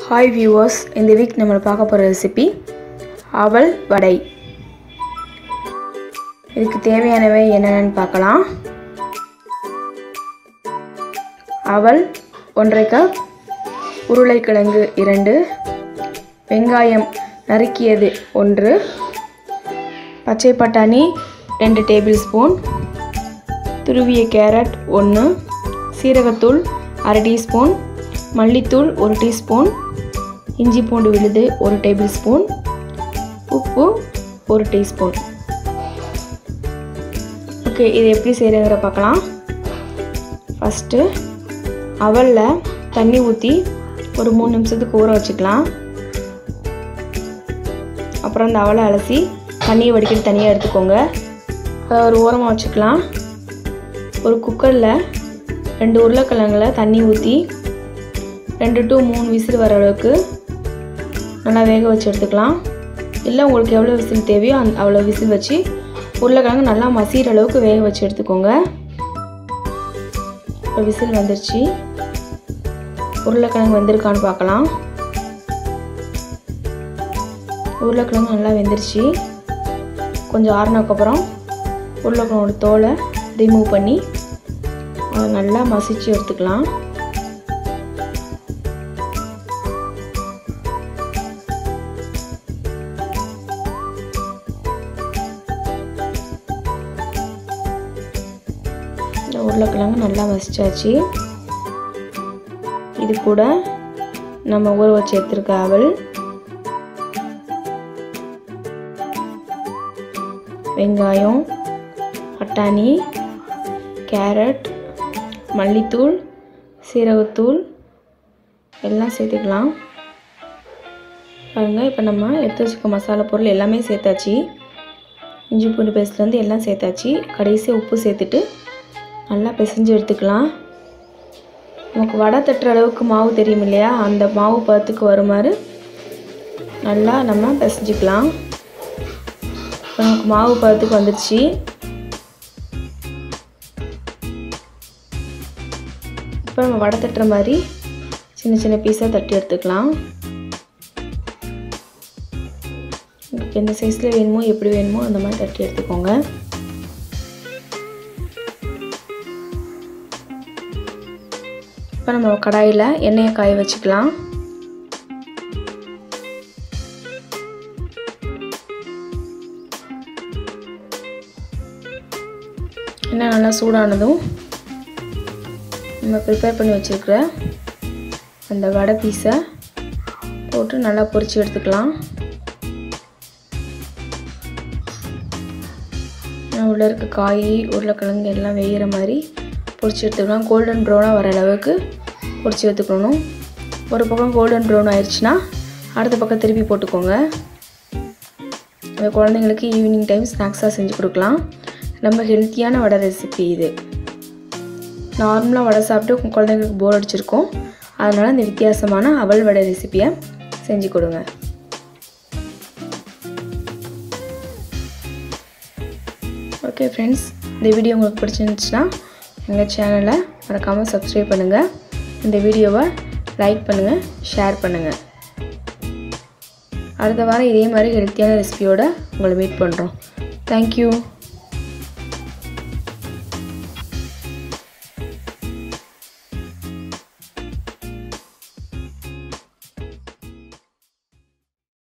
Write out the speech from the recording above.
Hi viewers, இந்த week நம்ம பார்க்க போற ரெசிபி அவல் வடை. இதுக்கு தேவையானவை என்னென்னு பார்க்கலாம். அவல் 1/2 கப், உருளைக்கிழங்கு 2, வெங்காயம் நறுக்கியது 1, பச்சை பட்டாணி 2 டேபிள்ஸ்பூன், துருவிய கேரட் 1, சீரகத்தூள் 1/2 டீஸ்பூன், மல்லித்தூள் 1 டீஸ்பூன், இஞ்சி பூண்டு விழுது 1 டேபிள்ஸ்பூன், உப்பு 1 டீஸ்பூன். ஓகே, இது எப்படி செய்யறதுங்கற பார்க்கலாம். ஃபர்ஸ்ட் அவல்ல தண்ணி ஊற்றி ஒரு 3 நிமிஷத்துக்கு ஊற வச்சுக்கலாம். அப்புறம் அந்த அவலை அலசி தண்ணியை வடிக்கிட்டு தனியாக எடுத்துக்கோங்க. அதை ஒரு ஓரமாக வச்சுக்கலாம். ஒரு குக்கரில் 2 உருளைக்கிழங்குல தண்ணி ஊற்றி 2 to 3 விசில் வர அளவுக்கு நல்லா வேக வச்சு எடுத்துக்கலாம். இல்லை உங்களுக்கு எவ்வளோ விசில் தேவையோ அவ்வளோ விசில் வச்சு உருளைக்கிழங்கு நல்லா மசிகிற அளவுக்கு வேக வச்சு எடுத்துக்கோங்க. இப்போ விசில் வந்துருச்சு. உருளைக்கிழங்கு வெந்திருக்கான்னு பார்க்கலாம். உருளைக்கிழங்கு நல்லா வெந்துருச்சு. கொஞ்சம் ஆறுனதுக்கப்புறம் உருளைக்கிழங்கோட தோலை ரிமூவ் பண்ணி அதை நல்லா மசிச்சு எடுத்துக்கலாம். உருளைக்கிழங்கு நல்லா மசிச்சாச்சு. இது கூட நம்ம ஊற வச்சு எடுத்துருக்க அவல், வெங்காயம், பட்டாணி, கேரட், மல்லித்தூள், சீரகத்தூள் எல்லாம் சேர்த்துக்கலாம். பாருங்கள், இப்போ நம்ம எடுத்து வச்சுக்க மசாலா பொருள் எல்லாமே சேர்த்தாச்சு. இஞ்சி பூண்டு பேஸ்ட்லேருந்து எல்லாம் சேர்த்தாச்சு. கடைசியாக உப்பு சேர்த்துட்டு நல்லா பிசைஞ்சு எடுத்துக்கலாம். நமக்கு வடை தட்டுற அளவுக்கு மாவு தெரியும் இல்லையா, அந்த மாவு பதத்துக்கு வருமாறு நல்லா நம்ம பிசைஞ்சிக்கலாம். இப்போ நமக்கு மாவு பதத்துக்கு வந்துடுச்சு. இப்போ நம்ம வடை தட்டுற மாதிரி சின்ன சின்ன பீஸாக தட்டி எடுத்துக்கலாம். எந்த சைஸில் வேணுமோ எப்படி வேணுமோ அந்த மாதிரி தட்டி எடுத்துக்கோங்க. இப்போ நம்ம கடாயில் எண்ணெயை காய வச்சுக்கலாம். எண்ணெய் நல்லா சூடானதும் நம்ம ப்ரிப்பேர் பண்ணி வச்சுருக்கிற அந்த வடை பீஸை போட்டு நல்லா பொரிச்சு எடுத்துக்கலாம். உள்ளே இருக்க காய், உருளைக்கிழங்கு எல்லாம் வேகிற மாதிரி பொரிச்சு எடுத்துக்கலாம். கோல்டன் ப்ரௌனாக வர அளவுக்கு பொரிச்சு எடுத்துக்கணும். ஒரு பக்கம் கோல்டன் ப்ரௌன் ஆயிடுச்சுன்னா அடுத்த பக்கம் திருப்பி போட்டுக்கோங்க. அந்த குழந்தைங்களுக்கு ஈவினிங் டைம் ஸ்நாக்ஸாக செஞ்சு கொடுக்கலாம். ரொம்ப ஹெல்த்தியான வடை ரெசிபி இது. நார்மலாக வடை சாப்பிட்டு குழந்தைங்களுக்கு போர் அடிச்சிருக்கும். அதனால் இந்த வித்தியாசமான அவல் வடை ரெசிபியை செஞ்சு கொடுங்க. ஓகே ஃப்ரெண்ட்ஸ், இந்த வீடியோ உங்களுக்கு பிடிச்சிருந்துச்சுன்னா எங்கள் சேனலை மறக்காமல் சப்ஸ்கிரைப் பண்ணுங்கள். இந்த வீடியோவை லைக் பண்ணுங்கள், ஷேர் பண்ணுங்கள். அடுத்த வாரம் இதே மாதிரி ஹெல்த்தியான ரெசிபியோடு உங்களை மீட் பண்ணுறோம். தேங்க்யூ.